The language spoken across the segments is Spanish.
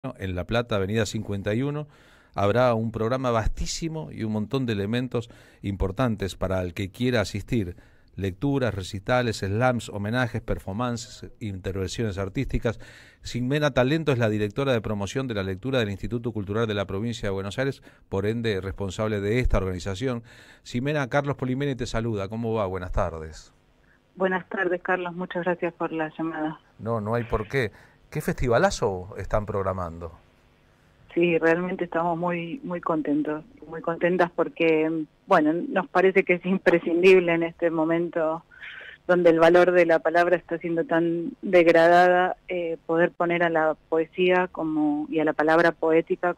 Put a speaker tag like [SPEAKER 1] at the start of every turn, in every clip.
[SPEAKER 1] En La Plata, Avenida 51, habrá un programa vastísimo y un montón de elementos importantes para el que quiera asistir. Lecturas, recitales, slams, homenajes, performances, intervenciones artísticas. Ximena Talento es la directora de promoción de la lectura del Instituto Cultural de la Provincia de Buenos Aires, por ende responsable de esta organización. Ximena, Carlos Polimeni te saluda. ¿Cómo va? Buenas tardes.
[SPEAKER 2] Buenas tardes, Carlos. Muchas gracias por la llamada.
[SPEAKER 1] No hay por qué. ¿Qué festivalazo están programando?
[SPEAKER 2] Sí, realmente estamos muy contentos, muy contentas porque, bueno, nos parece que es imprescindible en este momento donde el valor de la palabra está siendo tan degradada, poder poner a la poesía y a la palabra poética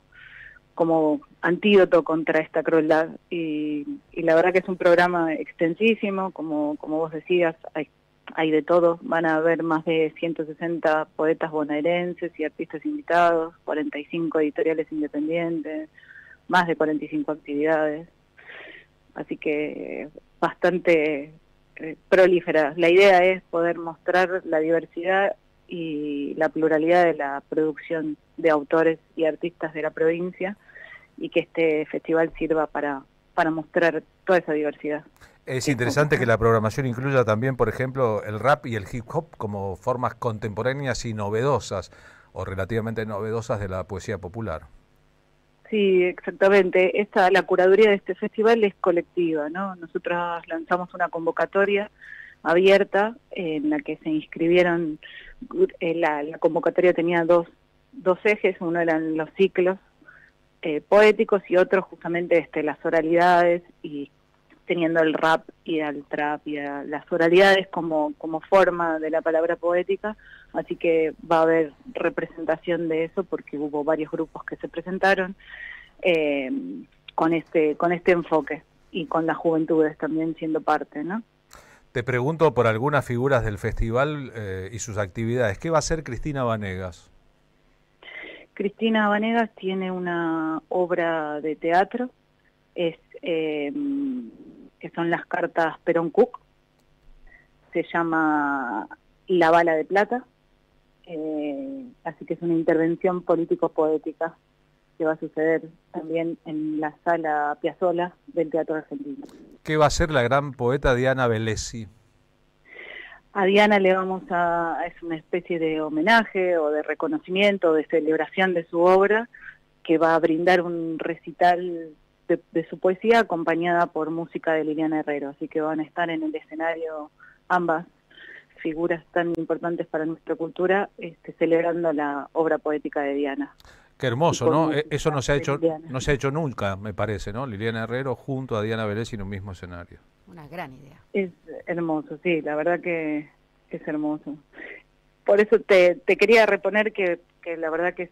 [SPEAKER 2] como antídoto contra esta crueldad. Y la verdad que es un programa extensísimo, como vos decías, hay de todo. Van a haber más de 160 poetas bonaerenses y artistas invitados, 45 editoriales independientes, más de 45 actividades. Así que bastante prolífera. La idea es poder mostrar la diversidad y la pluralidad de la producción de autores y artistas de la provincia, y que este festival sirva para mostrar toda esa diversidad.
[SPEAKER 1] Es interesante que la programación incluya también, por ejemplo, el rap y el hip hop como formas contemporáneas y novedosas, o relativamente novedosas, de la poesía popular.
[SPEAKER 2] Sí, exactamente. La curaduría de este festival es colectiva, ¿no? Nosotros lanzamos una convocatoria abierta en la que se inscribieron. La convocatoria tenía dos ejes. Uno eran los ciclos poéticos, y otro justamente las oralidades, y teniendo el rap y el trap y las oralidades como forma de la palabra poética. Así que va a haber representación de eso, porque hubo varios grupos que se presentaron con este enfoque, y con las juventudes también siendo parte, ¿no?
[SPEAKER 1] Te pregunto por algunas figuras del festival y sus actividades. ¿Qué va a hacer Cristina Vanegas?
[SPEAKER 2] Cristina Vanegas tiene una obra de teatro, que son las cartas Perón Cook. Se llama La Bala de Plata, así que es una intervención político-poética que va a suceder también en la sala Piazzolla del Teatro Argentino.
[SPEAKER 1] ¿Qué va a hacer la gran poeta Diana Velesi?
[SPEAKER 2] A Diana es una especie de homenaje o de reconocimiento, de celebración de su obra, que va a brindar un recital de su poesía acompañada por música de Liliana Herrero. Así que van a estar en el escenario ambas figuras tan importantes para nuestra cultura, celebrando la obra poética de Diana.
[SPEAKER 1] Qué hermoso, ¿no? Eso no se ha hecho nunca, me parece, ¿no? Liliana Herrero junto a Diana Velesi en un mismo escenario.
[SPEAKER 3] Una gran idea.
[SPEAKER 2] Es hermoso, sí, la verdad que es hermoso. Por eso te quería reponer que la verdad que es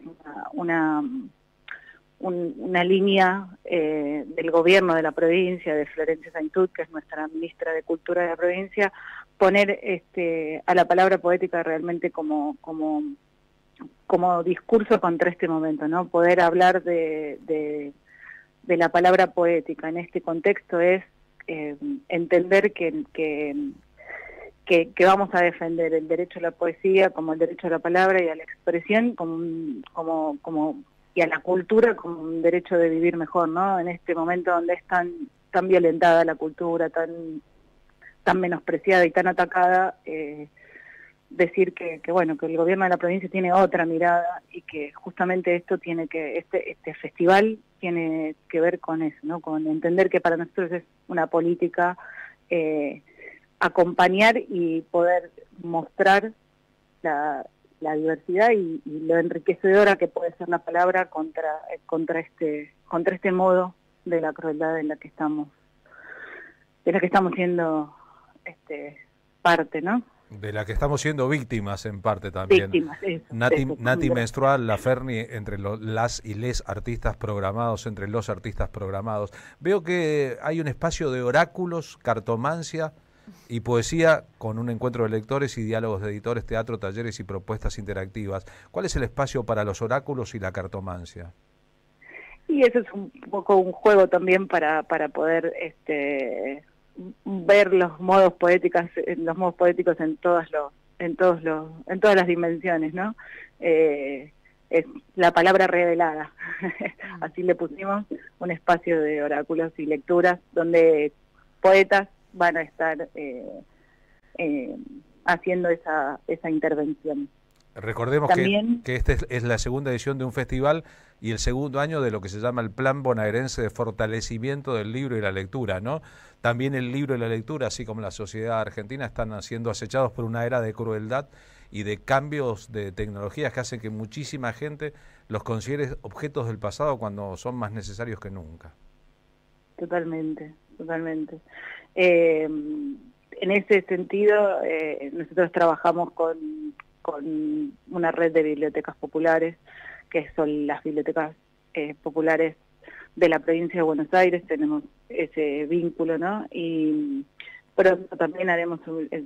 [SPEAKER 2] una línea del gobierno de la provincia, de Florencia Saintud, que es nuestra ministra de Cultura de la provincia, poner a la palabra poética realmente como discurso contra este momento, ¿no? Poder hablar de la palabra poética en este contexto es entender que vamos a defender el derecho a la poesía como el derecho a la palabra y a la expresión y a la cultura como un derecho de vivir mejor, ¿no? En este momento donde es tan violentada la cultura, tan menospreciada y tan atacada, decir que el gobierno de la provincia tiene otra mirada, y que justamente este festival tiene que ver con eso, ¿no? Con entender que para nosotros es una política acompañar y poder mostrar la diversidad y lo enriquecedora que puede ser la palabra contra este modo de la crueldad en la que estamos siendo parte, ¿no?
[SPEAKER 1] De la que estamos siendo víctimas en parte también.
[SPEAKER 2] Víctimas,
[SPEAKER 1] Nati Menstrual, la Ferni, entre las y les artistas programados, entre los artistas programados. Veo que hay un espacio de oráculos, cartomancia y poesía, con un encuentro de lectores y diálogos de editores, teatro, talleres y propuestas interactivas. ¿Cuál es el espacio para los oráculos y la cartomancia?
[SPEAKER 2] Y eso es un poco un juego también para poder ver los modos poéticos en todas las dimensiones, ¿no? es la palabra revelada. Así le pusimos, un espacio de oráculos y lecturas donde poetas van a estar haciendo esa intervención.
[SPEAKER 1] Recordemos
[SPEAKER 2] También,
[SPEAKER 1] que esta es la segunda edición de un festival y el segundo año de lo que se llama el Plan Bonaerense de Fortalecimiento del Libro y la Lectura, ¿no? También el libro y la lectura, así como la sociedad argentina, están siendo acechados por una era de crueldad y de cambios de tecnologías que hacen que muchísima gente los considere objetos del pasado cuando son más necesarios que nunca.
[SPEAKER 2] totalmente, totalmente. En ese sentido, nosotros trabajamos con una red de bibliotecas populares, que son las bibliotecas populares de la provincia de Buenos Aires. Tenemos ese vínculo, ¿no? Y pronto también haremos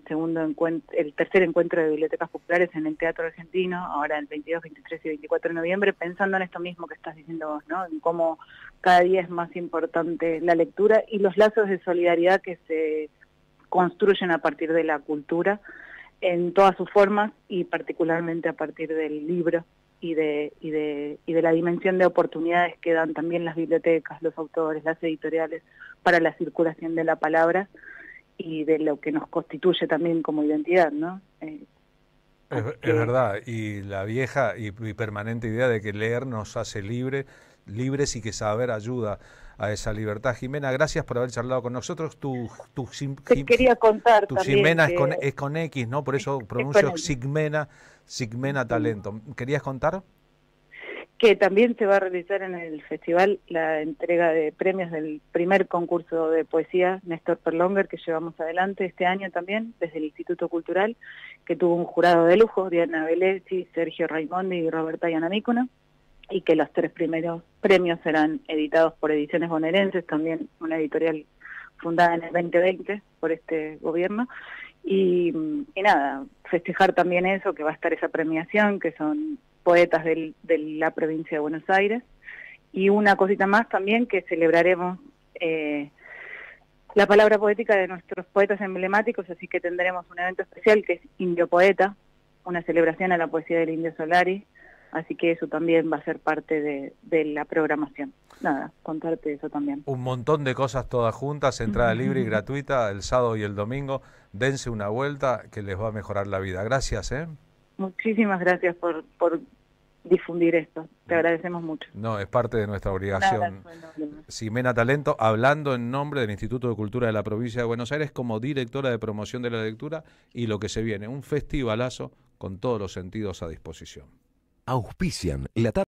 [SPEAKER 2] el tercer encuentro de bibliotecas populares en el Teatro Argentino, ahora el 22, 23 y 24 de noviembre, pensando en esto mismo que estás diciendo vos, ¿no? En cómo cada día es más importante la lectura y los lazos de solidaridad que se construyen a partir de la cultura en todas sus formas y particularmente a partir del libro y de la dimensión de oportunidades que dan también las bibliotecas, los autores, las editoriales para la circulación de la palabra y de lo que nos constituye también como identidad, ¿no?
[SPEAKER 1] Es verdad, y la vieja y permanente idea de que leer nos hace libres y que saber ayuda a esa libertad. Jimena, gracias por haber charlado con nosotros.
[SPEAKER 2] Te quería contar
[SPEAKER 1] tu
[SPEAKER 2] también
[SPEAKER 1] Ximena
[SPEAKER 2] que
[SPEAKER 1] es con X, ¿no? Por eso pronuncio Ximena Talento. ¿Querías contar?
[SPEAKER 2] Que también se va a realizar en el festival la entrega de premios del primer concurso de poesía Néstor Perlonger que llevamos adelante este año también desde el Instituto Cultural, que tuvo un jurado de lujo, Diana Velesi, Sergio Raimondi y Roberta Yanamícuno, y que los 3 primeros premios serán editados por Ediciones Bonaerenses, también una editorial fundada en el 2020 por este gobierno. Y nada, festejar también eso, que va a estar esa premiación, que son poetas de la provincia de Buenos Aires. Y una cosita más también, que celebraremos la palabra poética de nuestros poetas emblemáticos, así que tendremos un evento especial que es Indio Poeta, una celebración a la poesía del Indio Solari, así que eso también va a ser parte de la programación. Nada, contarte eso también.
[SPEAKER 1] Un montón de cosas todas juntas, entrada libre y gratuita el sábado y el domingo. Dense una vuelta que les va a mejorar la vida. Gracias, ¿eh?
[SPEAKER 2] Muchísimas gracias por difundir esto. Te agradecemos mucho.
[SPEAKER 1] No, es parte de nuestra obligación. Ximena Talento, hablando en nombre del Instituto de Cultura de la Provincia de Buenos Aires como directora de promoción de la lectura y lo que se viene, un festivalazo con todos los sentidos a disposición.
[SPEAKER 3] Auspician la